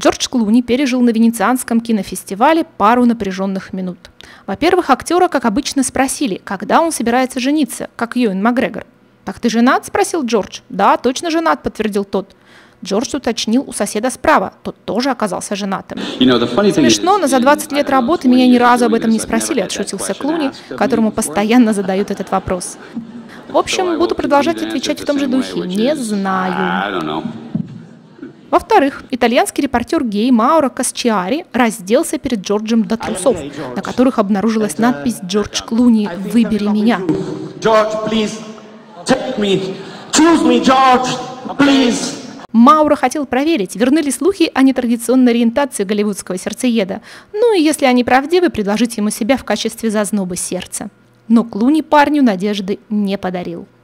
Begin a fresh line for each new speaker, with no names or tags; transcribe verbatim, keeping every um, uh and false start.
Джордж Клуни пережил на Венецианском кинофестивале пару напряженных минут. Во-первых, актера, как обычно, спросили, когда он собирается жениться, как Юэн Макгрегор. «Так ты женат?» – спросил Джордж. «Да, точно женат», – подтвердил тот. Джордж уточнил у соседа справа, тот тоже оказался женатым. «Смешно, но за двадцать лет работы меня ни разу об этом не спросили», – отшутился Клуни, которому постоянно задают этот вопрос. В общем, буду продолжать отвечать в том же духе. Не знаю. Во-вторых, итальянский репортер гей Мауро Касчиари разделся перед Джорджем до трусов, на которых обнаружилась надпись «Джордж Клуни, выбери меня». Мауро хотел проверить, верны ли слухи о нетрадиционной ориентации голливудского сердцееда. Ну и если они правдивы, предложить ему себя в качестве зазноба сердца. Но Клуни парню надежды не подарил.